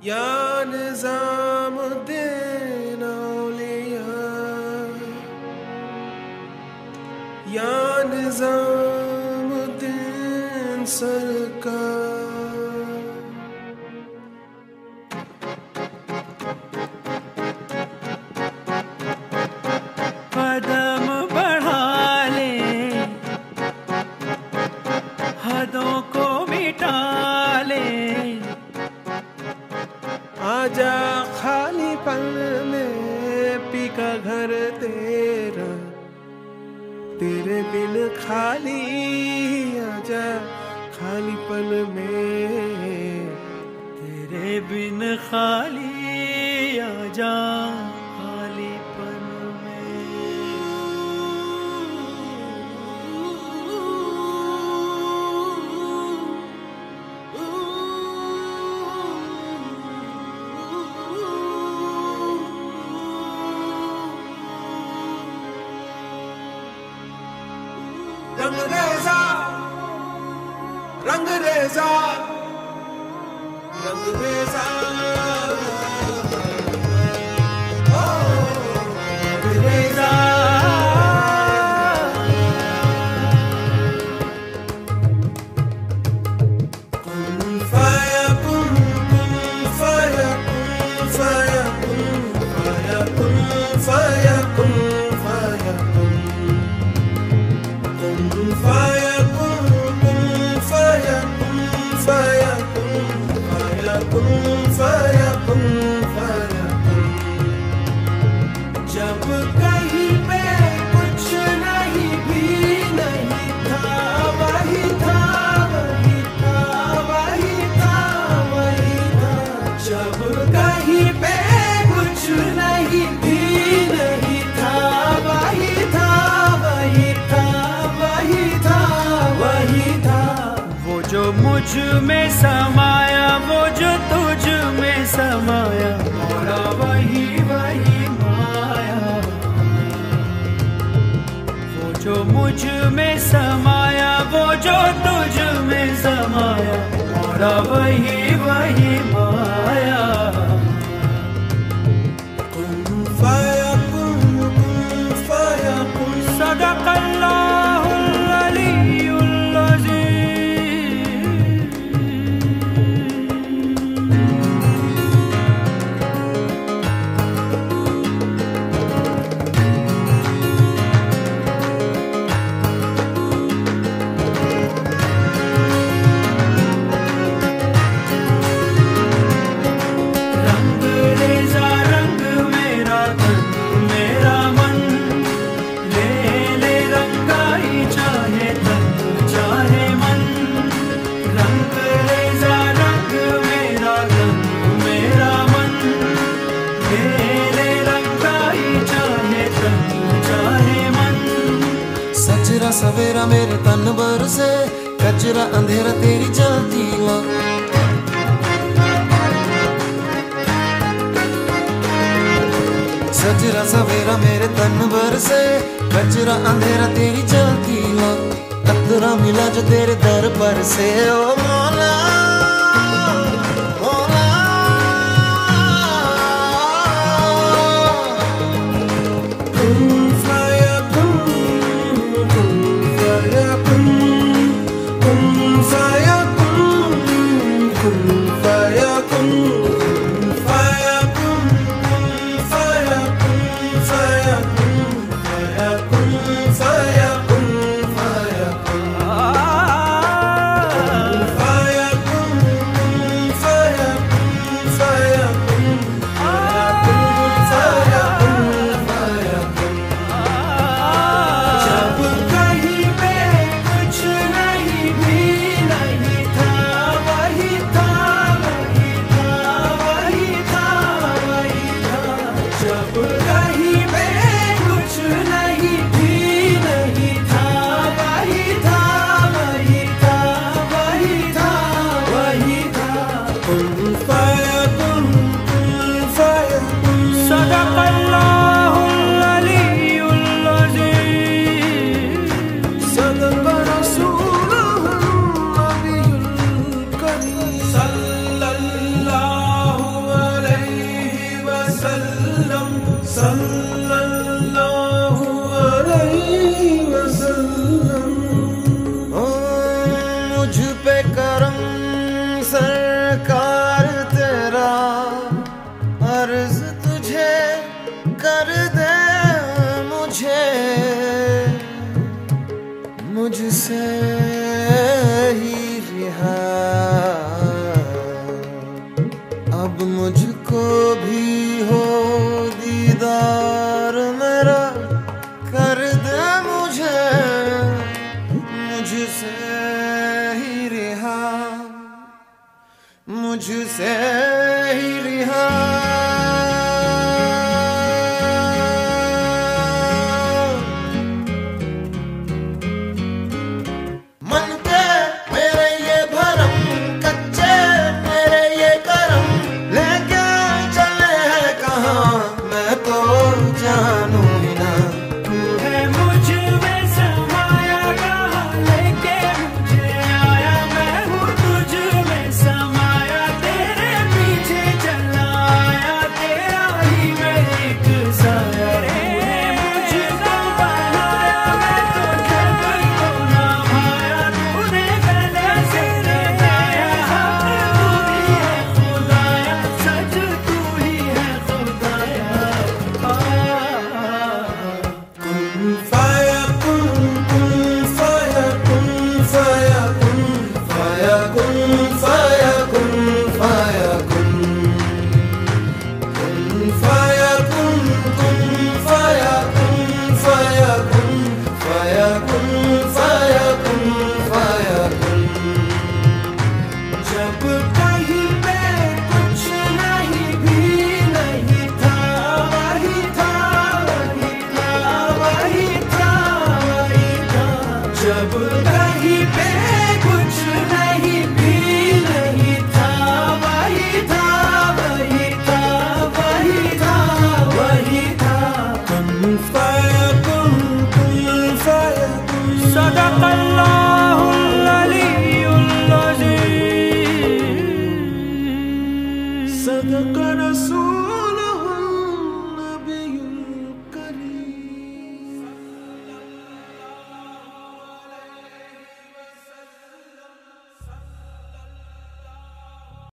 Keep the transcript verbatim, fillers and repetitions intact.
या निज़ामुद्दीन औलिया, या निज़ामुद्दीन सरकार। कदम बढ़ा ले, हदों को मिटा ले, आजा खाली पल में पी का घर तेरा, तेरे बिन खाली आजा खाली पल में, तेरे बिन खाली आजा खाली पल में। रंग रेजा रंग रेजा रंग रेजा ओ रंग रेजा। कुन फयकुन कुन फयकुन फयकुन फयकुन फयकुन फयकुन कुन फयकुन कुन फयकुन फयकुन फयकुन फयकुन फयकुन। जब कहीं पे कुछ नहीं भी नहीं था, वही था वही था वही था वही था। जब कहीं पे कुछ नहीं भी नहीं था, वही था वही था वही था वही था। वो जो मुझ में समाया, वो जो तुझ में समाया, मोरा वही वही माया। वो जो मुझ में समाया, वो जो तुझ में समाया, मोरा वही वही माया। कुन फयकुन कुन फयकुन। सदक़ल्लाहुल अलीयुल अज़ीम। रंग रेज़ा रंग मेरा तन मेरा मन, ले ले रंगाई चाहे तन चाहे मन। रंग रेज़ा रंग मेरा तन मेरा मन, ले ले रंगाई चाहे तन चाहे मन। सजरा सवेरा मेरे तन बरसे, कचरा अंधेरा तेरी जलती ला। सजरा सवेरा मेरे तन बरसे, कचरा अंधेरा तेरी जलती ला। कतरा मिला जो तेरे दर पर से, ओ मौला मौला। कुन फयकुन कुन फयकुन कुन फयकुन कुन फयकुन कुन फयकुन कुन फयकुन फयकुन फयकुन फयकुन फयकुन। सल्लल्लाहु सल्लल्लाहु अलैहि वसल्लम। ओ मुझ पे करम सरकार तेरा, अर्ज तुझे कर दे मुझे, मुझसे ही रिहा अब मुझको भी हो दीदार मेरा, कर दे मुझे, मुझसे ही रिहा, मुझसे ही रिहा। मन के मेरे ये भरम, कच्चे मेरे ये करम, लेके चले हैं कहाँ मैं तो जानू ही ना। तू है मुझ में समाया, कहाँ लेके मुझे आया, मैं हूँ तुझ में समाया, तेरे पीछे चला आया, तेरा ही मैं एक साया रे। मुझको बनाया मैं तो जब को ना भाया, तूने गले से लगाया, हक तू ही है खुदाया, सच तू ही है खुदाया। कुन फायकुन, कुन फायकुन, फायकुन, फायकुन, फायकुन, फायकुन, कुन फायकुन, कुन फायकुन, फायकुन, फायकुन, फायकुन, फायकुन। जब कहीं पे कुछ नहीं भी नहीं था, वही था, वही था, वही था, वही था। जब कहीं पे कुछ नहीं भी नहीं था, वही था, वही था, वही था, वही था। कुन फायकुन, कुन फायकुन। सदक़ल्लाह